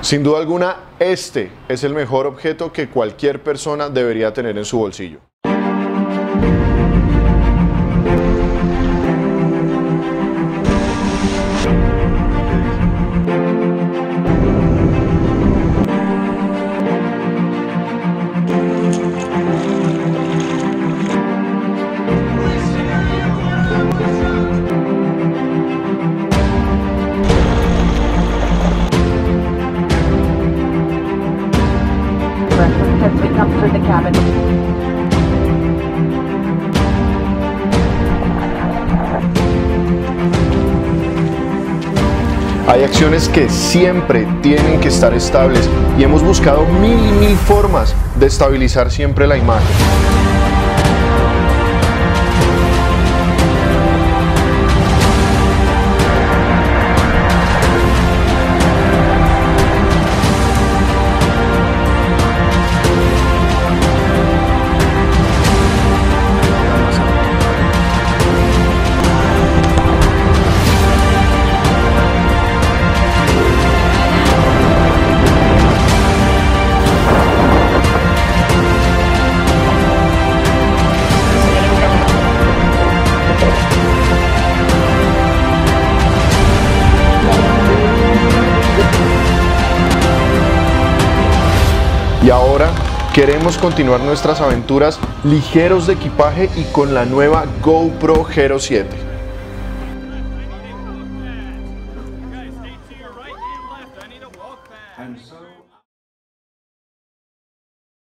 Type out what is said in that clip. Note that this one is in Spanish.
Sin duda alguna, este es el mejor objeto que cualquier persona debería tener en su bolsillo. As we come through the cabin. Hay acciones que siempre tienen que estar estables y hemos buscado mil formas de estabilizar siempre la imagen. Y ahora queremos continuar nuestras aventuras ligeros de equipaje y con la nueva GoPro Hero 7.